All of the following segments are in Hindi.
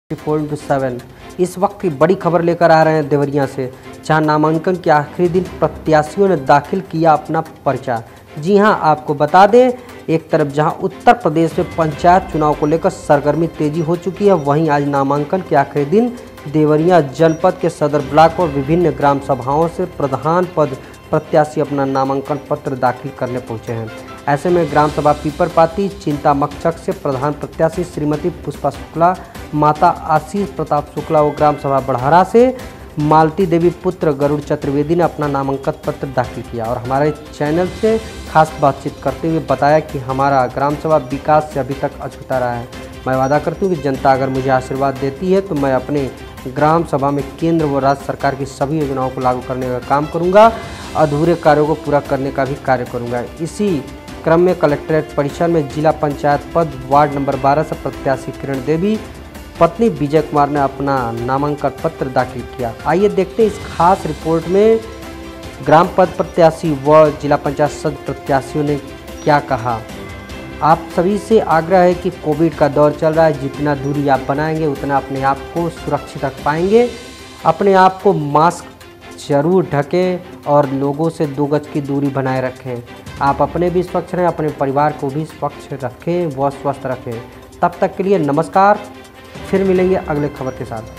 4x7 इस वक्त की बड़ी खबर लेकर आ रहे हैं देवरिया से, जहां नामांकन के आखिरी दिन प्रत्याशियों ने दाखिल किया अपना पर्चा। जी हां, आपको बता दें, एक तरफ जहां उत्तर प्रदेश में पंचायत चुनाव को लेकर सरगर्मी तेजी हो चुकी है, वहीं आज नामांकन के आखिरी दिन देवरिया जनपद के सदर ब्लॉक और विभिन्न ग्राम सभाओं से प्रधान पद प्रत्याशी अपना नामांकन पत्र दाखिल करने पहुंचे हैं। ऐसे में ग्राम सभा पीपरपाती चिंतामकचक से प्रधान प्रत्याशी श्रीमती पुष्पा शुक्ला, माता आशीष प्रताप शुक्ला व ग्राम सभा बढ़हरा से मालती देवी पुत्र गरुड़ चतुर्वेदी ने अपना नामांकन पत्र दाखिल किया और हमारे चैनल से खास बातचीत करते हुए बताया कि हमारा ग्राम सभा विकास से अभी तक अछूता रहा है। मैं वादा करती हूँ कि जनता अगर मुझे आशीर्वाद देती है तो मैं अपने ग्राम सभा में केंद्र व राज्य सरकार की सभी योजनाओं को लागू करने का काम करूँगा, अधूरे कार्यों को पूरा करने का भी कार्य करूँगा। इसी क्रम में कलेक्ट्रेट परिसर में जिला पंचायत पद वार्ड नंबर 12 से प्रत्याशी किरण देवी पत्नी विजय कुमार ने अपना नामांकन पत्र दाखिल किया। आइए देखते हैं इस खास रिपोर्ट में ग्राम पद प्रत्याशी व जिला पंचायत सदस्य प्रत्याशियों ने क्या कहा। आप सभी से आग्रह है कि कोविड का दौर चल रहा है, जितना दूरी आप बनाएंगे उतना अपने आप को सुरक्षित रख पाएंगे। अपने आप को मास्क जरूर ढकें और लोगों से 2 गज की दूरी बनाए रखें। आप अपने भी स्वच्छ रहें, अपने परिवार को भी स्वच्छ रखें व स्वस्थ रखें। तब तक के लिए नमस्कार, फिर मिलेंगे अगले खबर के साथ।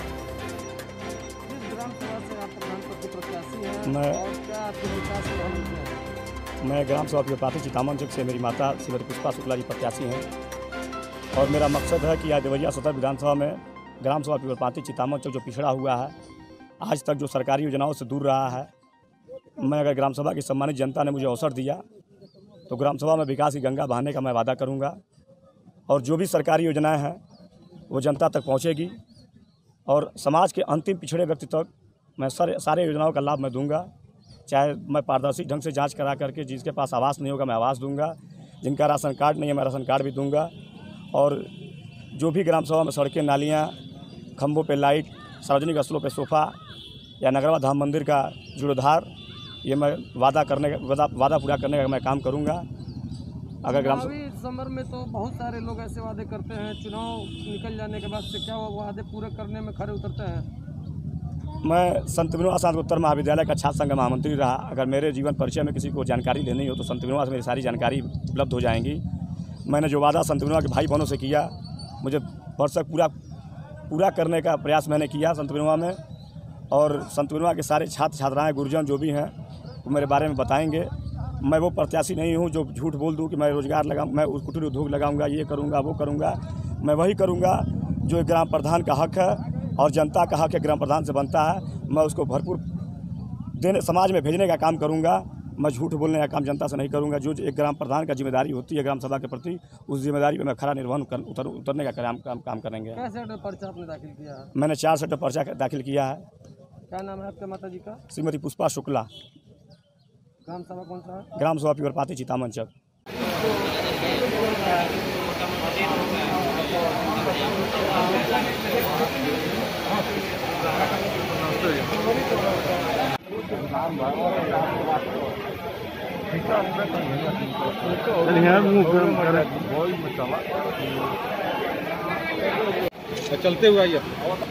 मैं ग्राम सभा पीपरपाती चिंतामकचक से मेरी माता श्रीमती पुष्पा शुक्ला जी प्रत्याशी हैं और मेरा मकसद है कि आज देवरिया सदर विधानसभा में ग्राम सभा पीपरपाती चिंतामकचक जो पिछड़ा हुआ है, आज तक जो सरकारी योजनाओं से दूर रहा है, मैं अगर ग्राम सभा की सम्मानित जनता ने मुझे अवसर दिया तो ग्राम सभा में विकास की गंगा बहाने का मैं वादा करूँगा और जो भी सरकारी योजनाएँ हैं वो जनता तक पहुँचेगी और समाज के अंतिम पिछड़े व्यक्ति तक मैं सारे योजनाओं का लाभ मैं दूंगा। चाहे मैं पारदर्शी ढंग से जांच करा करके जिसके पास आवास नहीं होगा मैं आवास दूंगा, जिनका राशन कार्ड नहीं है मैं राशन कार्ड भी दूंगा और जो भी ग्राम सभा में सड़कें, नालियाँ, खंभों पे लाइट, सार्वजनिक स्थलों पे सोफ़ा या नगरवा धाम मंदिर का जीर्णोद्धार, ये मैं वादा पूरा करने का मैं काम करूँगा। अगर ग्राम समर में तो बहुत सारे लोग ऐसे वादे करते हैं, चुनाव निकल जाने के बाद से क्या वो वादे पूरे करने में खड़े उतरते हैं। मैं संत विनोबा स्नातकोत्तर महाविद्यालय का छात्र संघ महामंत्री रहा। अगर मेरे जीवन परिचय में किसी को जानकारी लेनी हो तो संत विनोबा से मेरी सारी जानकारी उपलब्ध हो जाएंगी। मैंने जो वादा संत विनोबा के भाई बहनों से किया, मुझे वर्षक पूरा करने का प्रयास मैंने किया संत विनोबा में और संत विनोबा के सारे छात्र छात्राएँ, गुरुजन जो भी हैं वो मेरे बारे में बताएँगे। मैं वो प्रत्याशी नहीं हूँ जो झूठ बोल दूँ कि मैं रोज़गार लगाऊँ, मैं कुटीर उद्योग लगाऊँगा, ये करूँगा वो करूँगा। मैं वही करूँगा जो ग्राम प्रधान का हक है और जनता का हक है, ग्राम प्रधान से बनता है। मैं उसको भरपूर समाज में भेजने का काम करूँगा। मैं झूठ बोलने का काम जनता से नहीं करूँगा। जो एक ग्राम प्रधान का जिम्मेदारी होती है ग्राम सभा के प्रति, उस जिम्मेदारी पर मैं खरा निर्वहन उतरने का काम करेंगे। कैसे पर्चा आपने दाखिल किया है? मैंने 4 सेट पर्चा दाखिल किया है। क्या नाम है आपके माता जी का? श्रीमती पुष्पा शुक्ला। ग्राम सभा कौन सा है? ग्राम सभा पीपरपाती चिंतामकचक। चलते हुए आइए।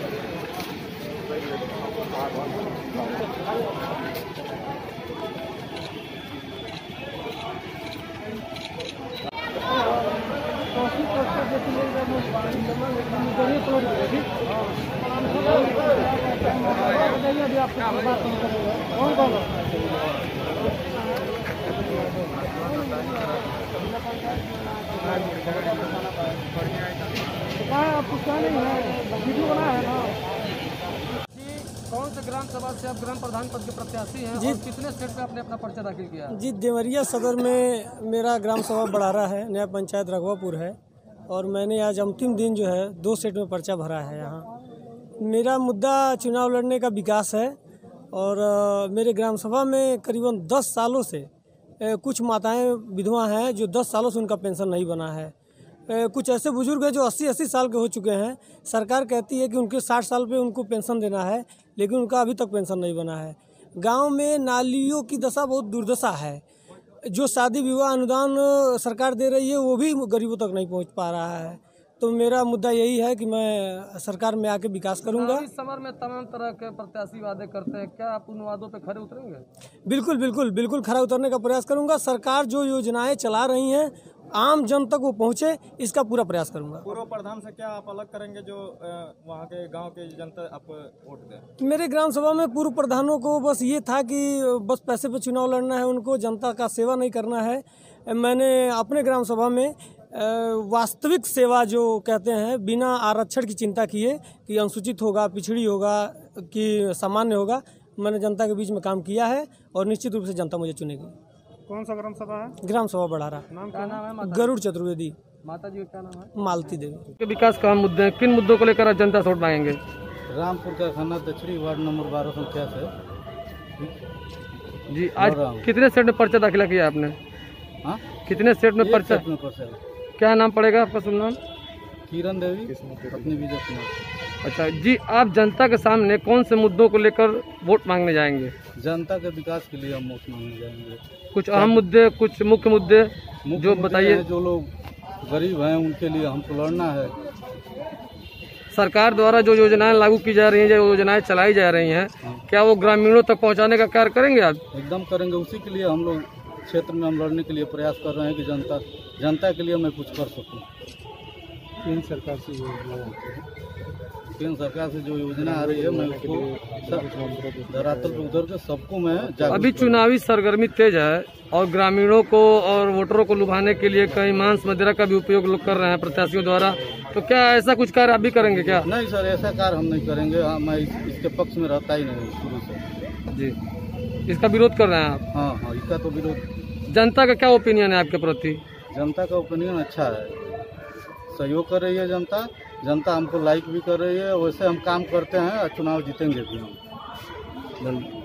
कौन से ग्राम सभा से आप ग्राम प्रधान पद के प्रत्याशी हैं और कितने स्टेट पे आपने अपना पर्चा दाखिल किया? जी, देवरिया सदर में मेरा ग्राम सभा बढ़हरा है, नया पंचायत रघवापुर है और मैंने आज अंतिम दिन जो है 2 स्टेट में पर्चा भरा है। यहाँ मेरा मुद्दा चुनाव लड़ने का विकास है और मेरे ग्राम सभा में करीबन 10 सालों से कुछ माताएं विधवा हैं जो 10 सालों से उनका पेंशन नहीं बना है। कुछ ऐसे बुजुर्ग हैं जो 80-80 साल के हो चुके हैं। सरकार कहती है कि उनके 60 साल पे उनको पेंशन देना है, लेकिन उनका अभी तक पेंशन नहीं बना है। गांव में नालियों की दशा बहुत दुर्दशा है। जो शादी विवाह अनुदान सरकार दे रही है वो भी गरीबों तक नहीं पहुंच पा रहा है। तो मेरा मुद्दा यही है कि मैं सरकार में आके विकास करूंगा। इस समय में तमाम तरह के प्रत्याशी वादे करते हैं, क्या आप उन वादों पे खरे उतरेंगे? बिल्कुल बिल्कुल बिल्कुल खरा उतरने का प्रयास करूंगा। सरकार जो योजनाएं चला रही हैं आम जन तक वो पहुंचे, इसका पूरा प्रयास करूंगा। पूर्व प्रधान से क्या आप अलग करेंगे जो वहाँ के गांव के जनता आपको वोट दे? मेरे ग्राम सभा में पूर्व प्रधानों को बस ये था कि बस पैसे पे चुनाव लड़ना है, उनको जनता का सेवा नहीं करना है। मैंने अपने ग्राम सभा में वास्तविक सेवा जो कहते हैं, बिना आरक्षण की चिंता किए कि अनुसूचित होगा, पिछड़ी होगा कि सामान्य होगा, मैंने जनता के बीच में काम किया है और निश्चित रूप से जनता मुझे चुनेगी। कौन सा ग्राम सभा है? ग्राम सभा बढ़ारा। नाम क्या नाम है? गरुड़ चतुर्वेदी। माता जी का क्या नाम है? मालती देवी। के विकास का मुद्दे हैं, किन मुद्दों को लेकर आज जनता से वोट मांगेंगे? रामपुर का खाना दक्षिणी वार्ड नंबर 12 संख्या से जी, आज कितने सेट में पर्चा दाखिला किया आपने? हाँ, कितने सेट में पर्चा? क्या नाम पड़ेगा आपका? शुभ नाम? किरण देवी, पत्नी विजय कुमार। अच्छा जी, आप जनता के सामने कौन से मुद्दों को लेकर वोट मांगने जाएंगे? जनता के विकास के लिए हम वोट मांगने जाएंगे। कुछ अहम मुद्दे, कुछ मुख्य मुद्दे जो बताइए। जो लोग गरीब हैं उनके लिए हमको लड़ना है। सरकार द्वारा जो योजनाएं लागू की जा रही हैं, जो योजनाएं चलाई जा रही हैं, क्या वो ग्रामीणों तक पहुंचाने का कार्य करेंगे आप? एकदम करेंगे। उसी के लिए हम लोग क्षेत्र में हम लड़ने के लिए प्रयास कर रहे हैं कि जनता के लिए मैं कुछ कर सकूं। केंद्र सरकार से जो योजना आ रही है, मैं उसको धरातल पर उतर के सबको मैं अभी चुनावी सरगर्मी तेज है और ग्रामीणों को और वोटरों को लुभाने के लिए कई मांस मदिरा का भी उपयोग लोग कर रहे हैं प्रत्याशियों द्वारा, तो क्या ऐसा कुछ कार्य आप भी करेंगे क्या? नहीं सर, ऐसा कार्य हम नहीं करेंगे। मैं इसके पक्ष में रहता ही नहीं शुरू से जी। इसका विरोध कर रहे हैं आप? हाँ, इसका तो विरोध। जनता का क्या ओपिनियन है आपके प्रति? जनता का ओपिनियन अच्छा है, सहयोग कर रही है जनता हमको लाइक भी कर रही है। वैसे हम काम करते हैं और चुनाव जीतेंगे भी हम।